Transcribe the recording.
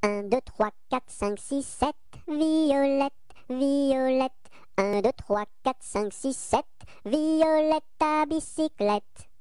1, 2, 3, 4, 5, 6, 7, violette, violette. 1, 2, 3, 4, 5, 6, 7, violette à bicyclette.